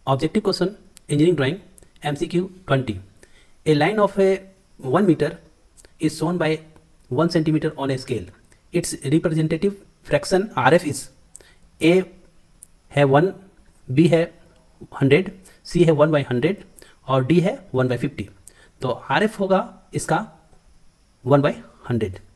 Objective question, engineering drawing, MCQ 20. A line of a 1 meter is shown by 1 centimeter on a scale. Its representative fraction RF is A है 1, B है 100, C है 1/100 और D है 1/50. तो RF होगा इसका 1/100.